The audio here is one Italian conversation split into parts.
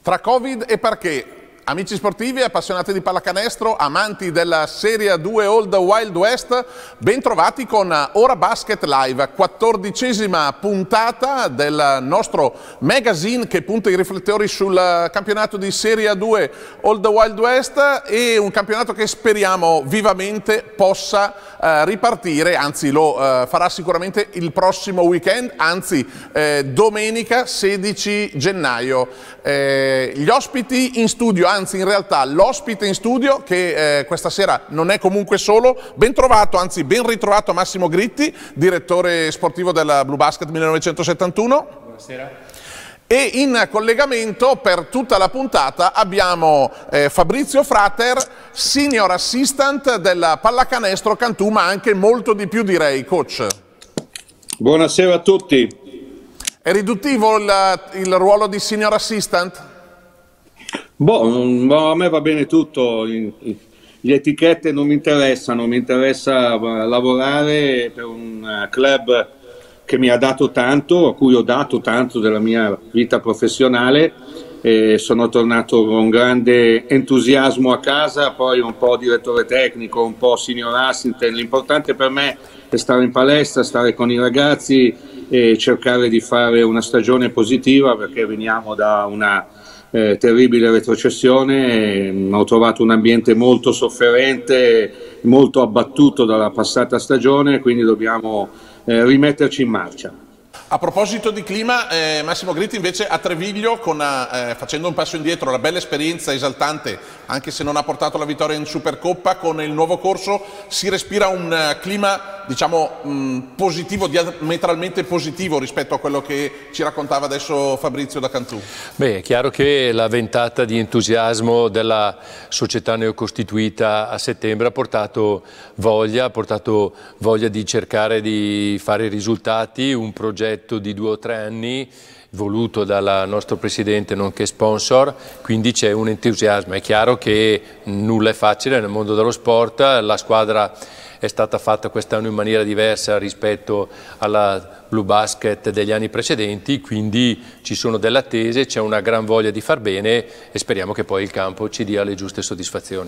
Tra Covid e parquet, amici sportivi, appassionati di pallacanestro, amanti della Serie 2 Old Wild West, ben trovati con Ora Basket Live, 14ª puntata del nostro magazine che punta i riflettori sul campionato di Serie 2 Old Wild West, e un campionato che speriamo vivamente possa ripartire, anzi lo farà sicuramente il prossimo weekend, anzi domenica 16 gennaio. Gli ospiti in studio, anzi in realtà l'ospite in studio che questa sera non è comunque solo, ben trovato, anzi ben ritrovato Massimo Gritti, direttore sportivo della Blue Basket 1971. Buonasera. E in collegamento per tutta la puntata abbiamo Fabrizio Frater, senior assistant della pallacanestro Cantù, ma anche molto di più, direi, coach. Buonasera a tutti. È riduttivo il ruolo di senior assistant? Boh, a me va bene tutto, le etichette non mi interessano, mi interessa lavorare per un club che mi ha dato tanto, a cui ho dato tanto della mia vita professionale, e sono tornato con grande entusiasmo a casa, poi un po' direttore tecnico, un po' senior assistant. L'importante per me è stare in palestra, stare con i ragazzi e cercare di fare una stagione positiva, perché veniamo da una terribile retrocessione. Ho trovato un ambiente molto sofferente, molto abbattuto dalla passata stagione, quindi dobbiamo rimetterci in marcia. A proposito di clima, Massimo Gritti invece a Treviglio, facendo un passo indietro, la bella esperienza esaltante, anche se non ha portato la vittoria in Supercoppa, con il nuovo corso si respira un clima, diciamo, positivo, diametralmente positivo rispetto a quello che ci raccontava adesso Fabrizio da Cantù. Beh, è chiaro che la ventata di entusiasmo della società neocostituita a settembre ha portato voglia di cercare di fare risultati, un progetto di 2 o 3 anni voluto dal nostro presidente nonché sponsor, quindi c'è un entusiasmo. È chiaro che nulla è facile nel mondo dello sport, la squadra è stata fatta quest'anno in maniera diversa rispetto alla Blue Basket degli anni precedenti, quindi ci sono delle attese, c'è una gran voglia di far bene e speriamo che poi il campo ci dia le giuste soddisfazioni.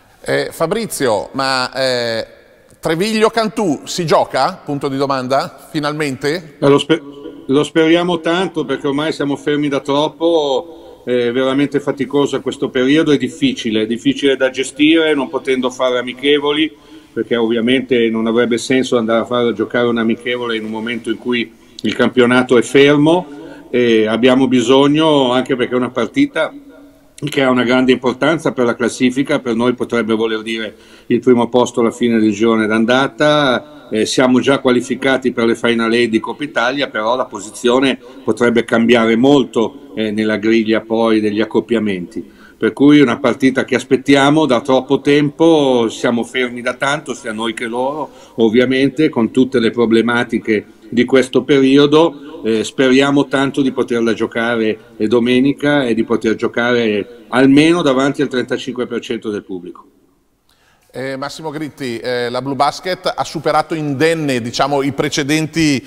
Fabrizio, ma Treviglio-Cantù si gioca? Punto di domanda, finalmente? Lo speriamo tanto, perché ormai siamo fermi da troppo, è veramente faticoso questo periodo, è difficile da gestire, non potendo fare amichevoli, perché ovviamente non avrebbe senso andare a giocare un amichevole in un momento in cui il campionato è fermo, e abbiamo bisogno, anche perché è una partita che ha una grande importanza per la classifica, per noi potrebbe voler dire il primo posto alla fine del girone d'andata. Siamo già qualificati per le Final 8 di Coppa Italia, però la posizione potrebbe cambiare molto nella griglia poi degli accoppiamenti, per cui è una partita che aspettiamo da troppo tempo, siamo fermi da tanto, sia noi che loro, ovviamente con tutte le problematiche di questo periodo. Speriamo tanto di poterla giocare domenica e di poter giocare almeno davanti al 35% del pubblico. Massimo Gritti, la Blue Basket ha superato indenne, diciamo, le precedenti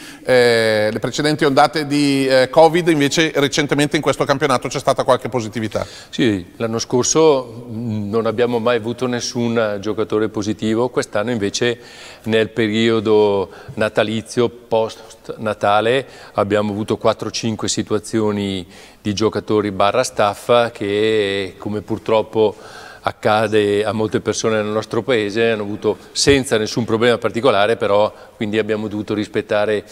ondate di Covid, invece recentemente in questo campionato c'è stata qualche positività. Sì, l'anno scorso non abbiamo mai avuto nessun giocatore positivo, quest'anno invece nel periodo natalizio, post-Natale, abbiamo avuto 4-5 situazioni di giocatori barra staff che, come purtroppo accade a molte persone nel nostro paese, hanno avuto senza nessun problema particolare, però quindi abbiamo dovuto rispettare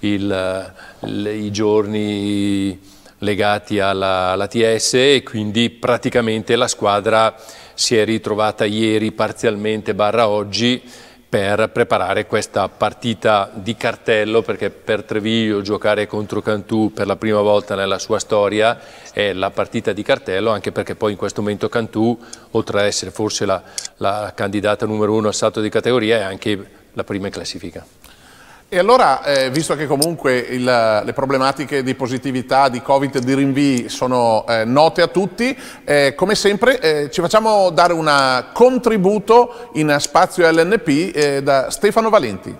i giorni legati all'ATS, e quindi praticamente la squadra si è ritrovata ieri parzialmente barra oggi per preparare questa partita di cartello, perché per Treviglio giocare contro Cantù per la prima volta nella sua storia è la partita di cartello, anche perché poi in questo momento Cantù, oltre ad essere forse la candidata numero 1 al salto di categoria, è anche la prima in classifica. E allora, visto che comunque le problematiche di positività, di Covid e di rinvii sono note a tutti, come sempre ci facciamo dare un contributo in spazio LNP da Stefano Valenti.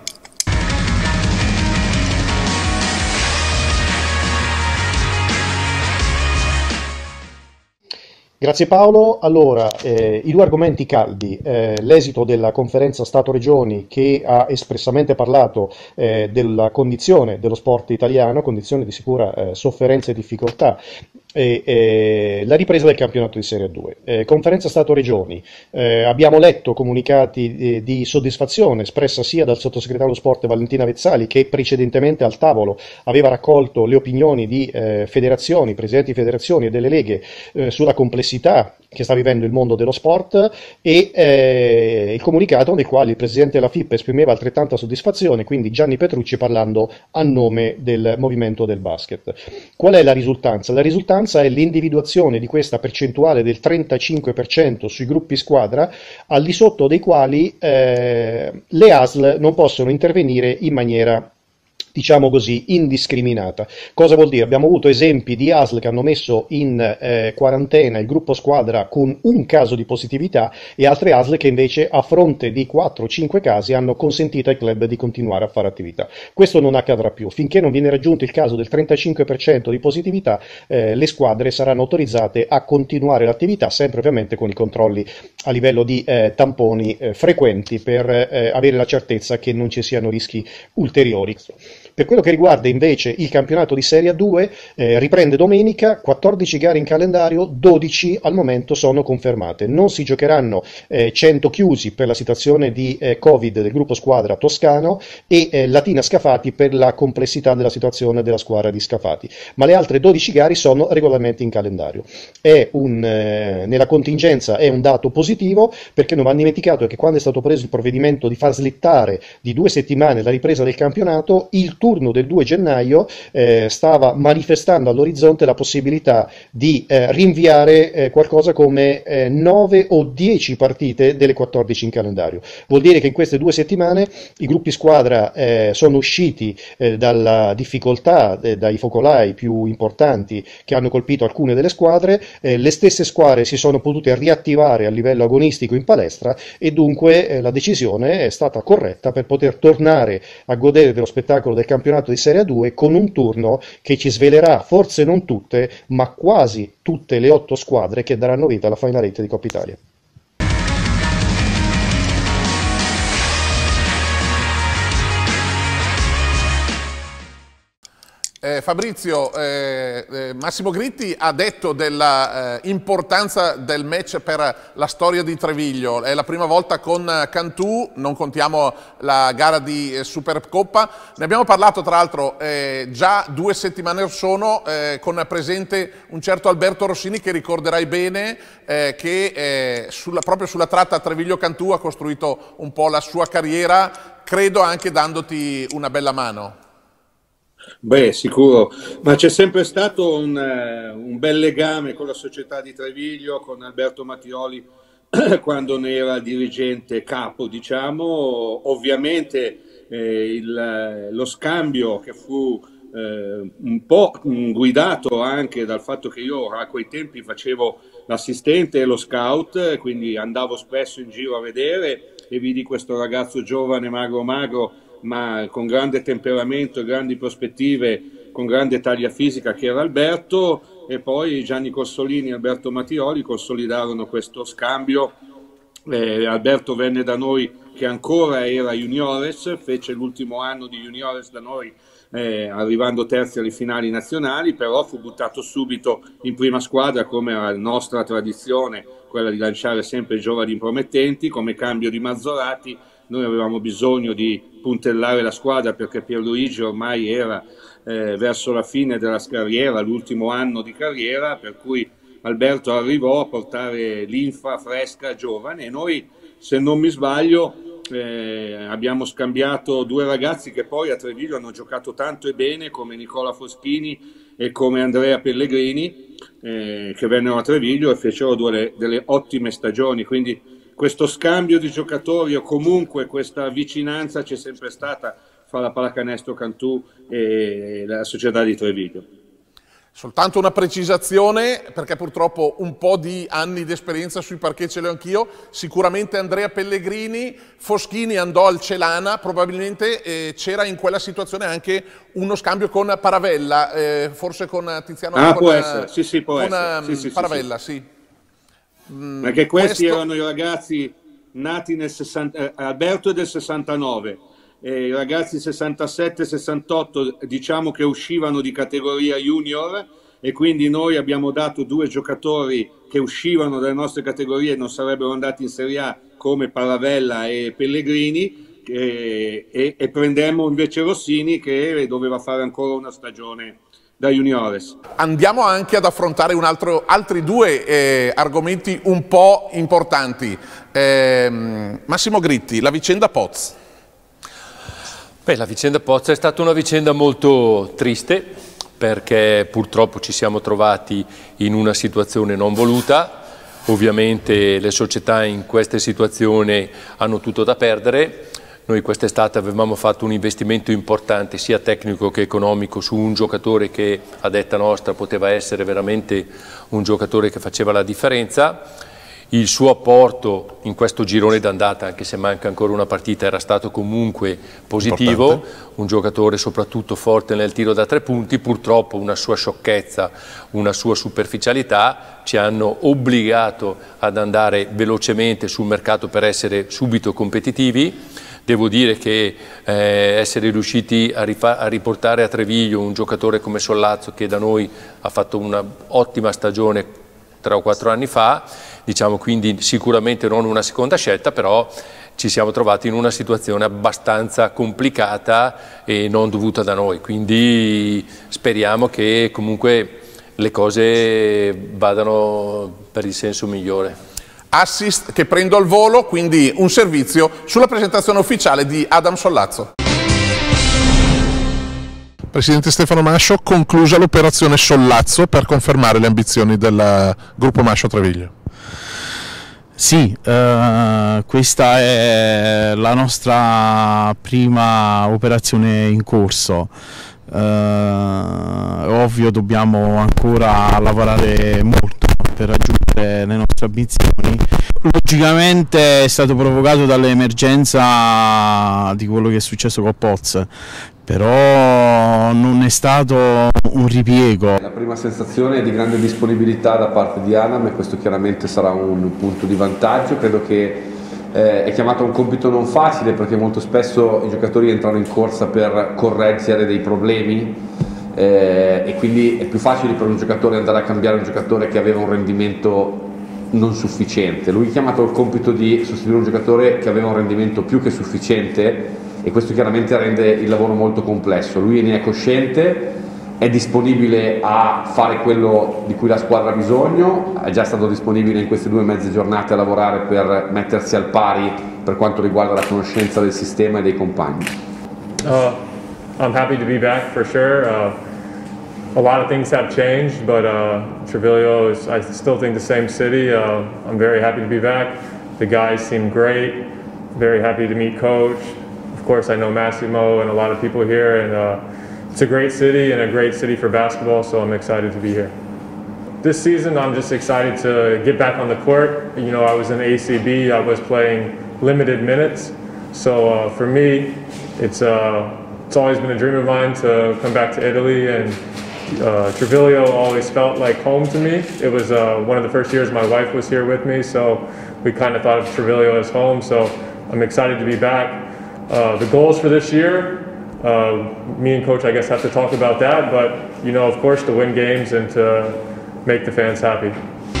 Grazie Paolo. Allora, i due argomenti caldi, l'esito della conferenza Stato-Regioni che ha espressamente parlato della condizione dello sport italiano, condizione di sicura sofferenza e difficoltà, e la ripresa del campionato di Serie 2. Conferenza Stato-Regioni, abbiamo letto comunicati di soddisfazione espressa sia dal sottosegretario allo sport Valentina Vezzali, che precedentemente al tavolo aveva raccolto le opinioni di federazioni, presidenti di federazioni e delle leghe sulla complessità che sta vivendo il mondo dello sport, e il comunicato nel quale il presidente della FIP esprimeva altrettanta soddisfazione, quindi Gianni Petrucci parlando a nome del movimento del basket. Qual è la risultanza? La risultanza è l'individuazione di questa percentuale del 35% sui gruppi squadra, al di sotto dei quali le ASL non possono intervenire in maniera, diciamo così, indiscriminata. Cosa vuol dire? Abbiamo avuto esempi di ASL che hanno messo in quarantena il gruppo squadra con un caso di positività, e altre ASL che invece a fronte di 4 o 5 casi hanno consentito ai club di continuare a fare attività. Questo non accadrà più. Finché non viene raggiunto il caso del 35% di positività, le squadre saranno autorizzate a continuare l'attività, sempre ovviamente con i controlli a livello di tamponi frequenti, per avere la certezza che non ci siano rischi ulteriori. Per quello che riguarda invece il campionato di Serie 2, riprende domenica, 14 gare in calendario, 12 al momento sono confermate. Non si giocheranno 100 chiusi per la situazione di Covid del gruppo squadra toscano e Latina Scafati per la complessità della situazione della squadra di Scafati, ma le altre 12 gare sono regolarmente in calendario. Nella contingenza è un dato positivo, perché non va dimenticato che quando è stato preso il provvedimento di far slittare di 2 settimane la ripresa del campionato, il turno del 2 gennaio stava manifestando all'orizzonte la possibilità di rinviare qualcosa come 9 o 10 partite delle 14 in calendario. Vuol dire che in queste 2 settimane i gruppi squadra sono usciti dalla difficoltà, dai focolai più importanti che hanno colpito alcune delle squadre, le stesse squadre si sono potute riattivare a livello agonistico in palestra, e dunque la decisione è stata corretta per poter tornare a godere dello spettacolo del campionato di Serie 2 con un turno che ci svelerà, forse non tutte, ma quasi tutte le 8 squadre che daranno vita alla Final 8 di Coppa Italia. Fabrizio, Massimo Gritti ha detto dell'importanza del match per la storia di Treviglio. È la prima volta con Cantù, non contiamo la gara di Supercoppa. Ne abbiamo parlato tra l'altro già 2 settimane or sono, con presente un certo Alberto Rossini, che ricorderai bene, che proprio sulla tratta Treviglio-Cantù ha costruito un po' la sua carriera, credo anche dandoti una bella mano. Beh, sicuro, ma c'è sempre stato un bel legame con la società di Treviglio, con Alberto Mattioli quando ne era dirigente capo, diciamo. Ovviamente lo scambio che fu un po' guidato anche dal fatto che io a quei tempi facevo l'assistente e lo scout, quindi andavo spesso in giro a vedere e vidi questo ragazzo giovane, magro, ma con grande temperamento, grandi prospettive, con grande taglia fisica, che era Alberto, e poi Gianni Corsolini e Alberto Mattioli consolidarono questo scambio. Alberto venne da noi che ancora era juniores, fece l'ultimo anno di juniores da noi, arrivando terzi alle finali nazionali, però fu buttato subito in prima squadra, come era nostra tradizione, quella di lanciare sempre giovani promettenti. Come cambio di Mazzolati noi avevamo bisogno di puntellare la squadra, perché Pierluigi ormai era verso la fine della carriera, l'ultimo anno di carriera, per cui Alberto arrivò a portare linfa fresca, giovane, e noi, se non mi sbaglio, abbiamo scambiato 2 ragazzi che poi a Treviglio hanno giocato tanto e bene, come Nicola Foschini e come Andrea Pellegrini, che vennero a Treviglio e fecero delle ottime stagioni. Quindi questo scambio di giocatori, o comunque questa vicinanza, c'è sempre stata fra la Pallacanestro Cantù e la società di Treviglio. Soltanto una precisazione, perché purtroppo un po' di anni di esperienza sui parquet ce l'ho anch'io. Sicuramente Andrea Pellegrini, Foschini andò al Celana, probabilmente c'era in quella situazione anche uno scambio con Paravella, forse con Tiziano. Può essere, sì, può essere. Paravella, sì. Perché questi erano i ragazzi nati nel 60, Alberto è del 69, i ragazzi 67-68 diciamo che uscivano di categoria junior, e quindi noi abbiamo dato 2 giocatori che uscivano dalle nostre categorie e non sarebbero andati in Serie A, come Paravella e Pellegrini, e prendemmo invece Rossini, che doveva fare ancora una stagione da juniores. Andiamo anche ad affrontare altri 2 argomenti un po' importanti. Massimo Gritti, la vicenda Poz. Beh, la vicenda Poz è stata una vicenda molto triste, perché purtroppo ci siamo trovati in una situazione non voluta. Ovviamente le società in queste situazioni hanno tutto da perdere. Noi quest'estate avevamo fatto un investimento importante sia tecnico che economico su un giocatore che a detta nostra poteva essere veramente un giocatore che faceva la differenza. Il suo apporto in questo girone d'andata, anche se manca ancora una partita, era stato comunque positivo. Importante. Un giocatore soprattutto forte nel tiro da 3 punti, purtroppo una sua sciocchezza, una sua superficialità ci hanno obbligato ad andare velocemente sul mercato per essere subito competitivi. Devo dire che essere riusciti a riportare a Treviglio un giocatore come Sollazzo, che da noi ha fatto un'ottima stagione 3 o 4 anni fa, diciamo, quindi sicuramente non una seconda scelta, però ci siamo trovati in una situazione abbastanza complicata e non dovuta da noi, quindi speriamo che comunque le cose vadano per il senso migliore. Assist che prendo al volo, quindi un servizio sulla presentazione ufficiale di Adam Sollazzo. Presidente Stefano Mascio, conclusa l'operazione Sollazzo per confermare le ambizioni del gruppo Mascio Treviglio. Sì, questa è la nostra prima operazione in corso. Ovvio, dobbiamo ancora lavorare molto per raggiungere le nostre ambizioni. Logicamente è stato provocato dall'emergenza di quello che è successo con Poz, però non è stato un ripiego. La prima sensazione è di grande disponibilità da parte di Adam, e questo chiaramente sarà un punto di vantaggio. Credo che è chiamato a un compito non facile, perché molto spesso i giocatori entrano in corsa per correggere dei problemi, e quindi è più facile per un giocatore andare a cambiare un giocatore che aveva un rendimento non sufficiente. Lui è chiamato al compito di sostituire un giocatore che aveva un rendimento più che sufficiente, e questo chiaramente rende il lavoro molto complesso. Lui ne è cosciente, è disponibile a fare quello di cui la squadra ha bisogno, è già stato disponibile in queste 2 mezze giornate a lavorare per mettersi al pari per quanto riguarda la conoscenza del sistema e dei compagni. I'm happy to be back for sure. A lot of things have changed, but Treviglio is, I still think, the same city. I'm very happy to be back. The guys seem great. Very happy to meet Coach. Of course, I know Massimo and a lot of people here, and it's a great city and a great city for basketball, so I'm excited to be here. This season, I'm just excited to get back on the court. You know, I was in ACB, I was playing limited minutes, so for me, it's always been a dream of mine to come back to Italy, and Treviglio always felt like home to me. It was one of the first years my wife was here with me, so we kind of thought of Treviglio as home, so I'm excited to be back. The goals for this year, me and Coach, I guess, have to talk about that, but, you know, of course, to win games and to make the fans happy.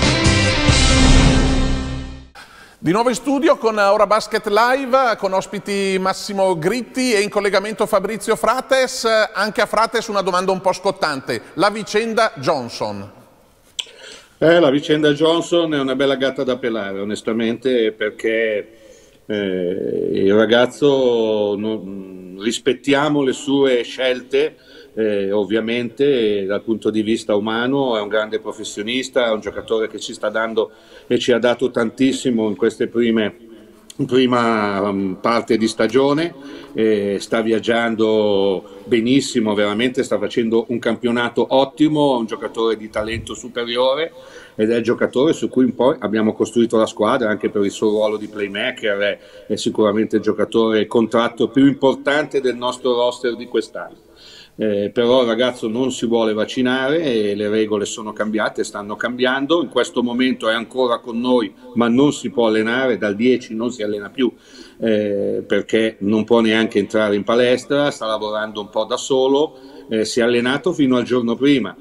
Di nuovo in studio con Ora Basket Live, con ospiti Massimo Gritti e in collegamento Fabrizio Frates. Anche a Frates una domanda un po' scottante, la vicenda Johnson. La vicenda Johnson è una bella gatta da pelare, onestamente, perché il ragazzo, rispettiamo le sue scelte, ovviamente dal punto di vista umano è un grande professionista, è un giocatore che ci sta dando e ci ha dato tantissimo in queste prima parte di stagione, sta viaggiando benissimo, veramente sta facendo un campionato ottimo, è un giocatore di talento superiore ed è il giocatore su cui poi abbiamo costruito la squadra, anche per il suo ruolo di playmaker, è sicuramente il giocatore contratto più importante del nostro roster di quest'anno. però il ragazzo non si vuole vaccinare e le regole sono cambiate, stanno cambiando. In questo momento è ancora con noi, ma non si può allenare, dal 10 non si allena più, perché non può neanche entrare in palestra, sta lavorando un po' da solo, si è allenato fino al giorno prima.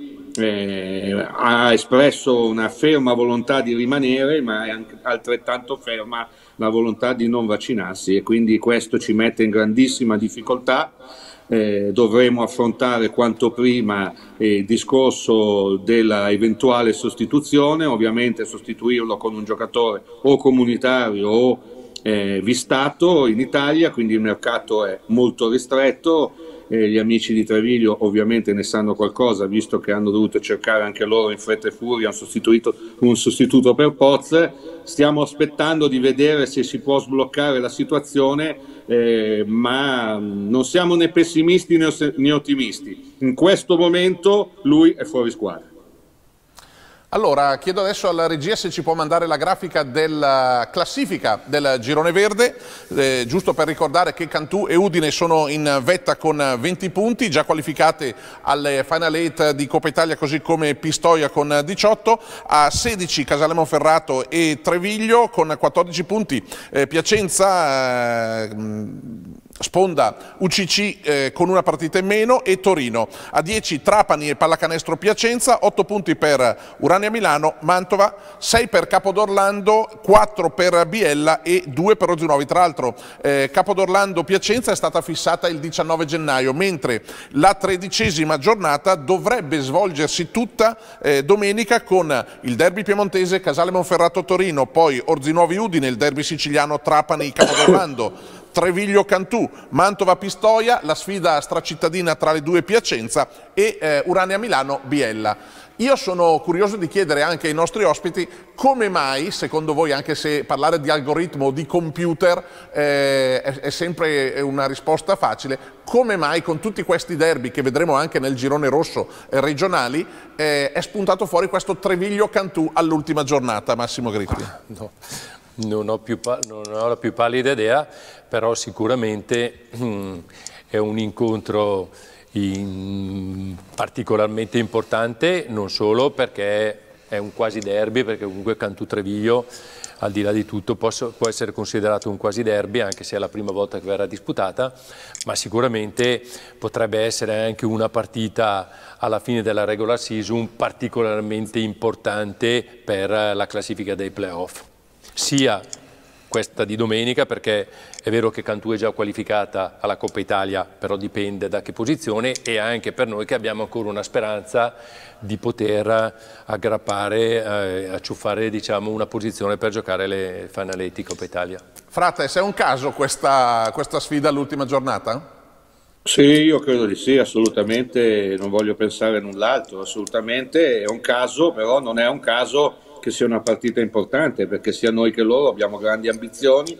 Ha espresso una ferma volontà di rimanere, ma è anche altrettanto ferma la volontà di non vaccinarsi, e quindi questo ci mette in grandissima difficoltà. Dovremo affrontare quanto prima il discorso della eventuale sostituzione, ovviamente sostituirlo con un giocatore o comunitario o vistato in Italia, quindi il mercato è molto ristretto. Gli amici di Treviglio ovviamente ne sanno qualcosa, visto che hanno dovuto cercare anche loro in fretta e furia un sostituto per Poz. Stiamo aspettando di vedere se si può sbloccare la situazione, ma non siamo né pessimisti né ottimisti. In questo momento lui è fuori squadra. Allora, chiedo adesso alla regia se ci può mandare la grafica della classifica del girone verde, giusto per ricordare che Cantù e Udine sono in vetta con 20 punti, già qualificate alle Final 8 di Coppa Italia, così come Pistoia con 18, a 16 Casale Monferrato e Treviglio con 14 punti, Piacenza, Sponda, UCC con una partita in meno, e Torino. A 10 Trapani e Pallacanestro Piacenza, 8 punti per Urania Milano, Mantova, 6 per Capodorlando, 4 per Biella e 2 per Orzinuovi. Tra l'altro Capodorlando Piacenza è stata fissata il 19 gennaio, mentre la 13ª giornata dovrebbe svolgersi tutta domenica, con il derby piemontese Casale Monferrato Torino, poi Orzinuovi Udine, il derby siciliano Trapani Capodorlando, Treviglio Cantù, Mantova Pistoia, la sfida stracittadina tra le due Piacenza, e Urania Milano Biella. Io sono curioso di chiedere anche ai nostri ospiti come mai, secondo voi, anche se parlare di algoritmo o di computer è sempre una risposta facile, come mai con tutti questi derby che vedremo anche nel girone rosso regionali è spuntato fuori questo Treviglio Cantù all'ultima giornata, Massimo Gritti? No. Non ho la più pallida idea, però sicuramente è un incontro particolarmente importante, non solo perché è un quasi derby, perché comunque Cantù-Treviglio, al di là di tutto, può essere considerato un quasi derby, anche se è la prima volta che verrà disputata, ma sicuramente potrebbe essere anche una partita alla fine della regular season particolarmente importante per la classifica dei playoff. Sia questa di domenica, perché è vero che Cantù è già qualificata alla Coppa Italia, però dipende da che posizione, e anche per noi che abbiamo ancora una speranza di poter aggrappare, acciuffare, diciamo, una posizione per giocare le Final 8 di Coppa Italia. Frates, è un caso questa sfida all'ultima giornata? Sì, io credo di sì, assolutamente, non voglio pensare a null'altro, assolutamente è un caso, però non è un caso che sia una partita importante, perché sia noi che loro abbiamo grandi ambizioni.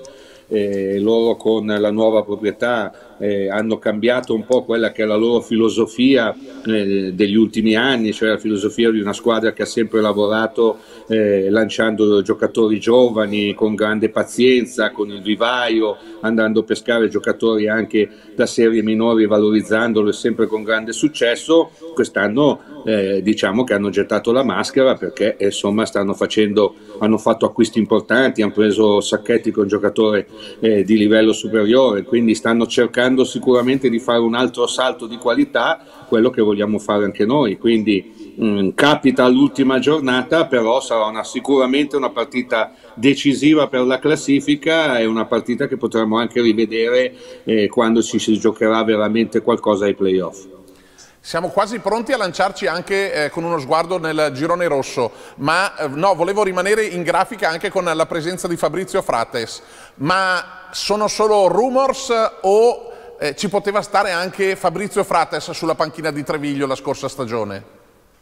Loro con la nuova proprietà hanno cambiato un po' quella che è la loro filosofia degli ultimi anni, cioè la filosofia di una squadra che ha sempre lavorato lanciando giocatori giovani con grande pazienza, con il vivaio, andando a pescare giocatori anche da serie minori, valorizzandolo, e sempre con grande successo. Quest'anno diciamo che hanno gettato la maschera, perché insomma hanno fatto acquisti importanti, hanno preso Sacchetti con giocatore di livello superiore, quindi stanno cercando sicuramente di fare un altro salto di qualità, quello che vogliamo fare anche noi. Quindi capita all'ultima giornata, però sarà sicuramente una partita decisiva per la classifica, e una partita che potremo anche rivedere quando si giocherà veramente qualcosa ai playoff. Siamo quasi pronti a lanciarci anche con uno sguardo nel girone rosso, ma no, volevo rimanere in grafica anche con la presenza di Fabrizio Frates. Ma sono solo rumors o ci poteva stare anche Fabrizio Frates sulla panchina di Treviglio la scorsa stagione?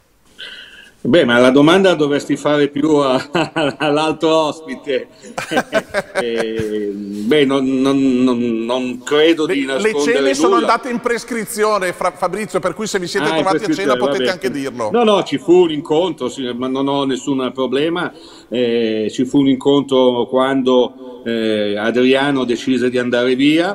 Beh, ma la domanda dovresti fare più all'altro ospite. Beh, non credo di nascondere le cene nulla. sono andate in prescrizione, Fabrizio, per cui se vi siete trovati a cena potete anche dirlo. No, ci fu un incontro, sì, ma non ho nessun problema. Ci fu un incontro quando Adriano decise di andare via.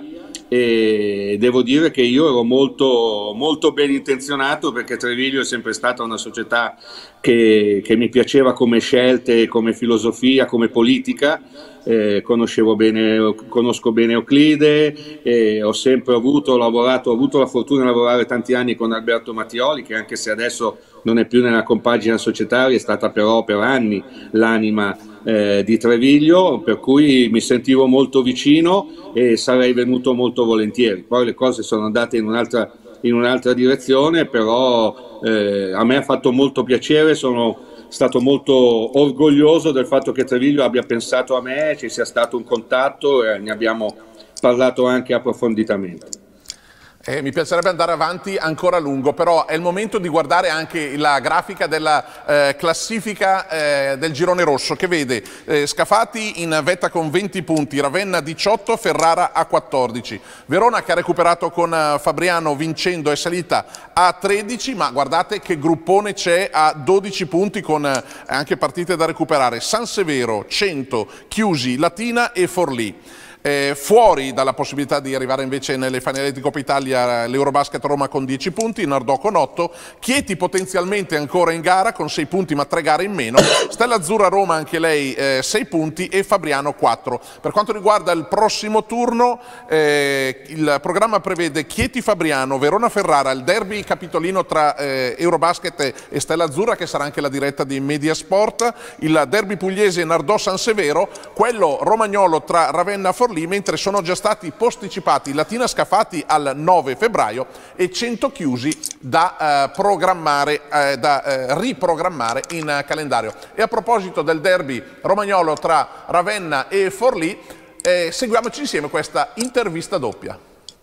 e devo dire che io ero molto, molto ben intenzionato, perché Treviglio è sempre stata una società che mi piaceva come scelte, come filosofia, come politica. Conosco bene Euclide, ho sempre avuto la fortuna di lavorare tanti anni con Alberto Mattioli, che anche se adesso non è più nella compagine societaria, è stata però per anni l'anima di Treviglio, per cui mi sentivo molto vicino e sarei venuto molto volentieri. Poi le cose sono andate in un'altra direzione, però a me ha fatto molto piacere, sono stato molto orgoglioso del fatto che Treviglio abbia pensato a me, ci sia stato un contatto e ne abbiamo parlato anche approfonditamente. Mi piacerebbe andare avanti ancora a lungo, però è il momento di guardare anche la grafica della classifica del girone rosso, che vede Scafati in vetta con 20 punti, Ravenna 18, Ferrara a 14. Verona, che ha recuperato con Fabriano vincendo, è salita a 13, ma guardate che gruppone c'è a 12 punti con anche partite da recuperare. San Severo, 100, Chiusi, Latina e Forlì. Fuori dalla possibilità di arrivare invece nelle finali di Coppa Italia l'Eurobasket Roma con 10 punti, Nardò con 8, Chieti potenzialmente ancora in gara con 6 punti ma 3 gare in meno, Stella Azzurra Roma anche lei 6 punti e Fabriano 4. Per quanto riguarda il prossimo turno, il programma prevede Chieti-Fabriano, Verona-Ferrara, il derby capitolino tra Eurobasket e Stella Azzurra, che sarà anche la diretta di Mediasport, il derby pugliese Nardò-San Severo, quello romagnolo tra Ravenna e Forlì, mentre sono già stati posticipati Latina Scafati al 9 febbraio e 100 Chiusi da riprogrammare in calendario. E a proposito del derby romagnolo tra Ravenna e Forlì, seguiamoci insieme questa intervista doppia.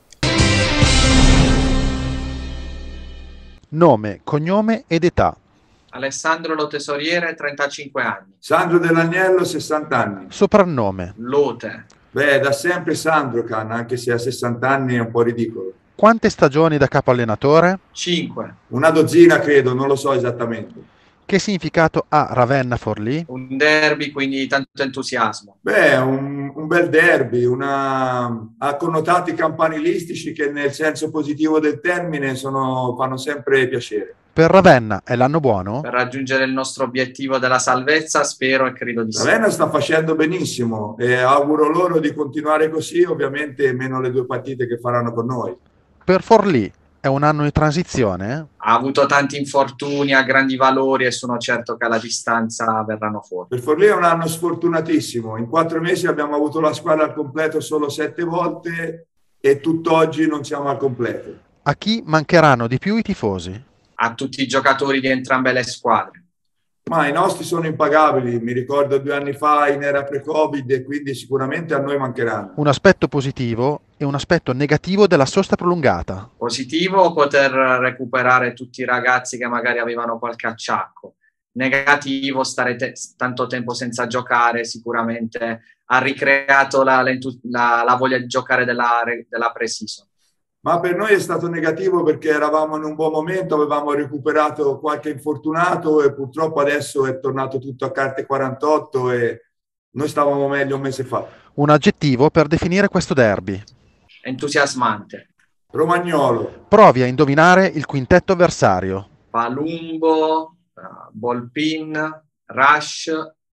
Nome, cognome ed età. Alessandro Lo Tesoriere, 35 anni. Sandro Dell'Agnello, 60 anni. Soprannome. Lote. Beh, da sempre Sandrocan, anche se a 60 anni è un po' ridicolo. Quante stagioni da capo allenatore? 5. Una dozzina credo, non lo so esattamente. Che significato ha Ravenna-Forlì? Un derby, quindi tanto entusiasmo. Beh, un bel derby, ha connotati campanilistici che nel senso positivo del termine fanno sempre piacere. Per Ravenna è l'anno buono? Per raggiungere il nostro obiettivo della salvezza, spero e credo di sì. Ravenna sta facendo benissimo e auguro loro di continuare così, ovviamente meno le 2 partite che faranno con noi. Per Forlì è un anno di transizione? Ha avuto tanti infortuni, ha grandi valori e sono certo che alla distanza verranno fuori. Per Forlì è un anno sfortunatissimo, in 4 mesi abbiamo avuto la squadra al completo solo 7 volte e tutt'oggi non siamo al completo. A chi mancheranno di più i tifosi? A tutti i giocatori di entrambe le squadre. Ma i nostri sono impagabili, mi ricordo 2 anni fa in era pre-Covid e quindi sicuramente a noi mancheranno. Un aspetto positivo e un aspetto negativo della sosta prolungata. Positivo poter recuperare tutti i ragazzi che magari avevano qualche acciacco. Negativo stare tanto tempo senza giocare, sicuramente ha ricreato la voglia di giocare della pre-season. Ma per noi è stato negativo perché eravamo in un buon momento, avevamo recuperato qualche infortunato e purtroppo adesso è tornato tutto a carte 48 e noi stavamo meglio un mese fa. Un aggettivo per definire questo derby. Entusiasmante. Romagnolo. Provi a indovinare il quintetto avversario. Palumbo, Volpin, Rush,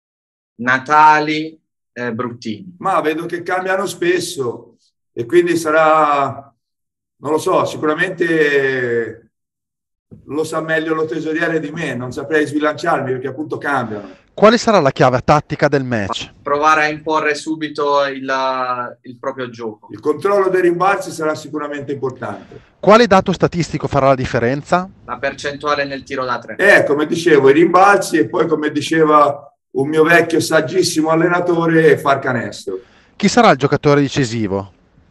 Natali, Bruttini. Ma vedo che cambiano spesso e quindi sarà... Non lo so, sicuramente lo sa meglio lo tesoriere di me, non saprei sbilanciarmi perché appunto cambiano. Quale sarà la chiave tattica del match? Provare a imporre subito il proprio gioco. Il controllo dei rimbalzi sarà sicuramente importante. Quale dato statistico farà la differenza? La percentuale nel tiro da 3. Come dicevo, i rimbalzi e poi come diceva un mio vecchio saggissimo allenatore, far canestro. Chi sarà il giocatore decisivo?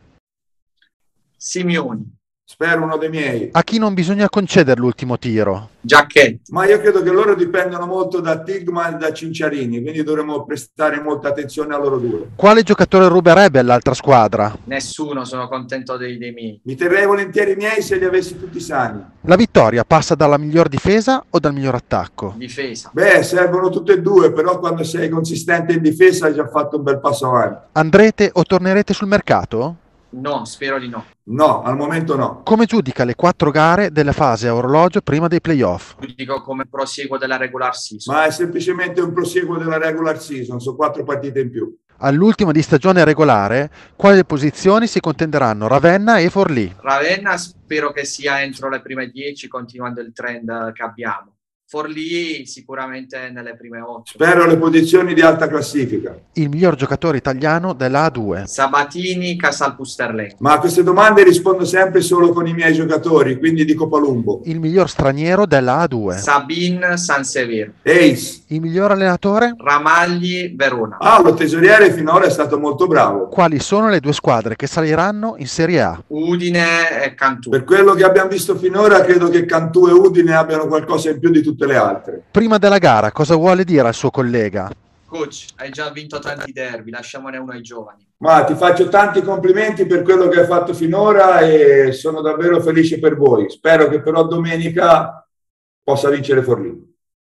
Simeoni. Spero uno dei miei. A chi non bisogna concedere l'ultimo tiro? Giacchetti. Ma io credo che loro dipendono molto da Tigman e da Cinciarini, quindi dovremmo prestare molta attenzione a loro due. Quale giocatore ruberebbe all'altra squadra? Nessuno, sono contento dei miei. Mi terrei volentieri i miei se li avessi tutti sani. La vittoria passa dalla miglior difesa o dal miglior attacco? Difesa. Beh, servono tutte e due, però quando sei consistente in difesa hai già fatto un bel passo avanti. Andrete o tornerete sul mercato? No, spero di no. No, al momento no. Come giudica le 4 gare della fase a orologio prima dei playoff? Dico come proseguo della regular season. Ma è semplicemente un proseguo della regular season, sono 4 partite in più. All'ultima di stagione regolare, quali posizioni si contenderanno Ravenna e Forlì? Ravenna spero che sia entro le prime 10, continuando il trend che abbiamo. Forlì sicuramente nelle prime 8. Spero le posizioni di alta classifica. Il miglior giocatore italiano della A2? Sabatini, Casalpusterlengo. Ma a queste domande rispondo sempre solo con i miei giocatori, quindi dico Palumbo. Il miglior straniero della A2? Sabin, Sansevier. Ace. Il miglior allenatore? Ramagli, Verona. Lo tesoriere finora è stato molto bravo. Quali sono le 2 squadre che saliranno in Serie A? Udine e Cantù. Per quello che abbiamo visto finora, credo che Cantù e Udine abbiano qualcosa in più di tutte le altre. Prima della gara, cosa vuole dire al suo collega? Coach, hai già vinto tanti derby, lasciamone uno ai giovani. Ma ti faccio tanti complimenti per quello che hai fatto finora e sono davvero felice per voi. Spero che però domenica possa vincere Forlì.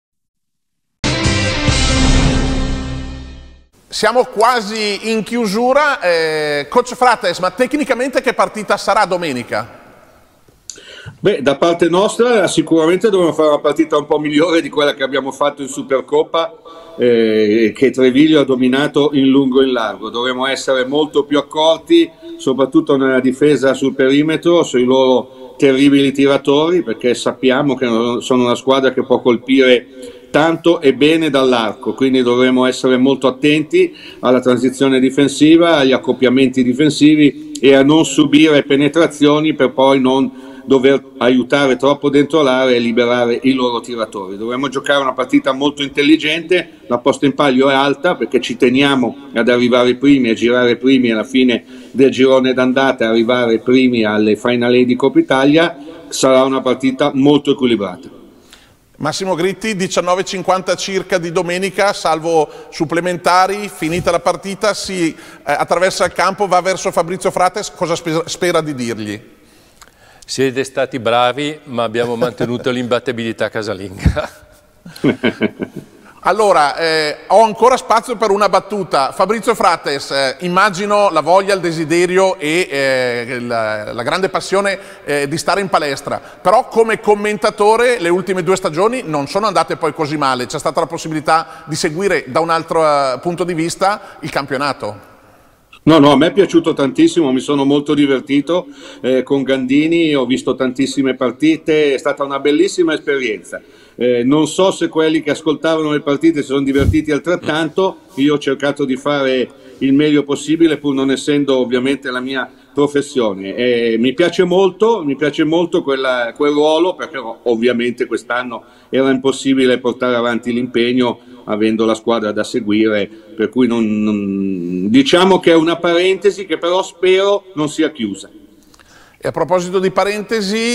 Siamo quasi in chiusura. Coach Frates, ma tecnicamente che partita sarà domenica? Beh, da parte nostra sicuramente dovremo fare una partita un po' migliore di quella che abbiamo fatto in Supercoppa, che Treviglio ha dominato in lungo e in largo. Dovremo essere molto più accorti, soprattutto nella difesa sul perimetro, sui loro terribili tiratori, perché sappiamo che sono una squadra che può colpire tanto e bene dall'arco, quindi dovremo essere molto attenti alla transizione difensiva, agli accoppiamenti difensivi e a non subire penetrazioni per poi non dover aiutare troppo dentro l'area e liberare i loro tiratori. Dovremmo giocare una partita molto intelligente, la posta in palio è alta perché ci teniamo ad arrivare primi, a girare primi alla fine del girone d'andata, arrivare primi alle Final Eight di Coppa Italia. Sarà una partita molto equilibrata. Massimo Gritti, 19:50 circa di domenica, salvo supplementari, finita la partita, si attraversa il campo, va verso Fabrizio Frates, cosa spera di dirgli? Siete stati bravi, ma abbiamo mantenuto l'imbattibilità casalinga. Allora, ho ancora spazio per una battuta. Fabrizio Frates, immagino la voglia, il desiderio e la grande passione di stare in palestra, però come commentatore le ultime 2 stagioni non sono andate poi così male, c'è stata la possibilità di seguire da un altro punto di vista il campionato. No, a me è piaciuto tantissimo, mi sono molto divertito con Gandini, ho visto tantissime partite, è stata una bellissima esperienza. Non so se quelli che ascoltavano le partite si sono divertiti altrettanto, io ho cercato di fare il meglio possibile pur non essendo ovviamente la mia professione. Mi piace molto quel ruolo, perché ovviamente quest'anno era impossibile portare avanti l'impegno avendo la squadra da seguire, per cui diciamo che è una parentesi che però spero non sia chiusa. E a proposito di parentesi,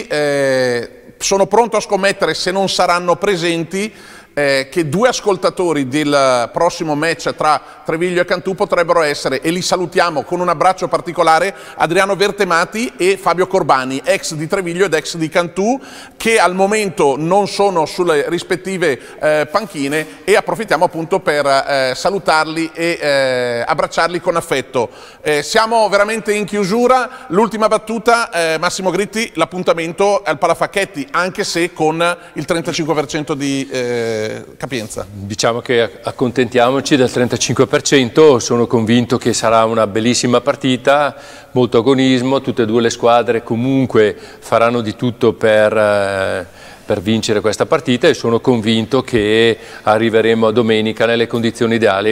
sono pronto a scommettere, se non saranno presenti, che 2 ascoltatori del prossimo match tra Treviglio e Cantù potrebbero essere, e li salutiamo con un abbraccio particolare, Adriano Vertemati e Fabio Corbani, ex di Treviglio ed ex di Cantù, che al momento non sono sulle rispettive panchine, e approfittiamo appunto per salutarli e abbracciarli con affetto. Siamo veramente in chiusura. L'ultima battuta, Massimo Gritti, l'appuntamento al Palafacchetti, anche se con il 35% di capienza. Diciamo che accontentiamoci del 35%, sono convinto che sarà una bellissima partita, molto agonismo, tutte e 2 le squadre comunque faranno di tutto per vincere questa partita, e sono convinto che arriveremo a domenica nelle condizioni ideali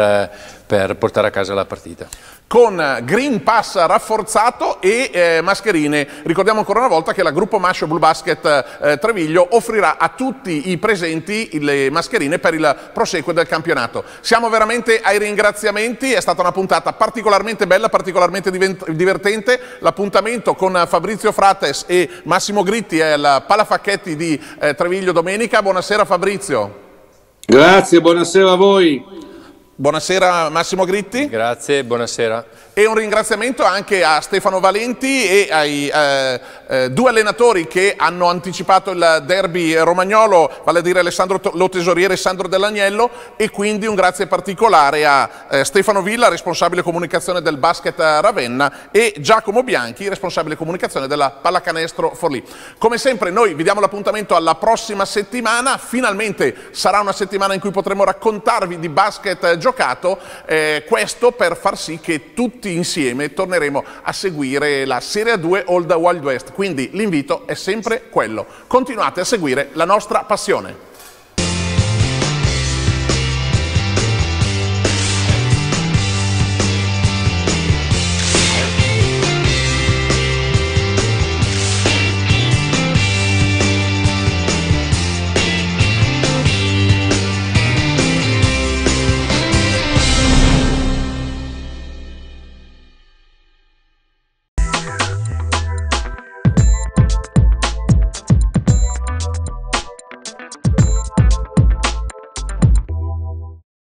per portare a casa la partita. Con Green Pass rafforzato e mascherine. Ricordiamo ancora una volta che la Gruppo Mascio Blue Basket Treviglio offrirà a tutti i presenti le mascherine per il proseguo del campionato. Siamo veramente ai ringraziamenti, è stata una puntata particolarmente bella, particolarmente divertente. L'appuntamento con Fabrizio Frates e Massimo Gritti è al Palafacchetti di Treviglio domenica. Buonasera Fabrizio. Grazie, buonasera a voi. Buonasera Massimo Gritti. Grazie, buonasera. E un ringraziamento anche a Stefano Valenti e ai due allenatori che hanno anticipato il derby romagnolo, vale a dire Alessandro Lo Tesoriere e Sandro Dell'Agnello, e quindi un grazie particolare a Stefano Villa, responsabile comunicazione del Basket Ravenna, e Giacomo Bianchi, responsabile comunicazione della Pallacanestro Forlì. Come sempre noi vi diamo l'appuntamento alla prossima settimana, finalmente sarà una settimana in cui potremo raccontarvi di basket giocato, questo per far sì che tutti insieme torneremo a seguire la Serie 2 Old Wild West, quindi l'invito è sempre quello: continuate a seguire la nostra passione.